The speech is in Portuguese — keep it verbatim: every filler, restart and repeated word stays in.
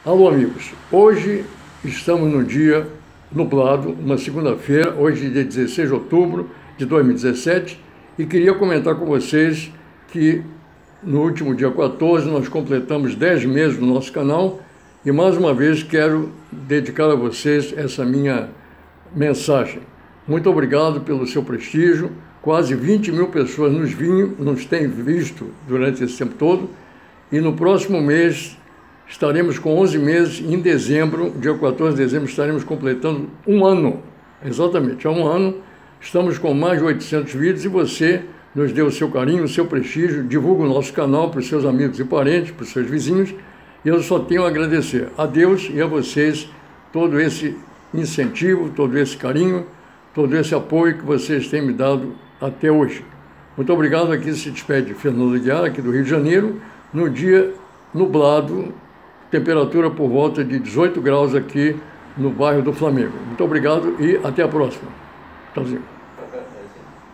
Alô, amigos. Hoje estamos no dia nublado, uma segunda-feira, hoje dia dezesseis de outubro de dois mil e dezessete, e queria comentar com vocês que no último dia quatorze nós completamos dez meses no nosso canal e mais uma vez quero dedicar a vocês essa minha mensagem. Muito obrigado pelo seu prestígio. Quase vinte mil pessoas nos, vinham, nos têm visto durante esse tempo todo, e no próximo mês estaremos com onze meses. Em dezembro, dia quatorze de dezembro, estaremos completando um ano, exatamente, há um ano. Estamos com mais de oitocentos vídeos e você nos deu o seu carinho, o seu prestígio, divulga o nosso canal para os seus amigos e parentes, para os seus vizinhos, e eu só tenho a agradecer a Deus e a vocês todo esse incentivo, todo esse carinho, todo esse apoio que vocês têm me dado até hoje. Muito obrigado. Aqui se despede Fernando Guiar, aqui do Rio de Janeiro, no dia nublado, temperatura por volta de dezoito graus aqui no bairro do Flamengo. Muito obrigado e até a próxima. Tchauzinho.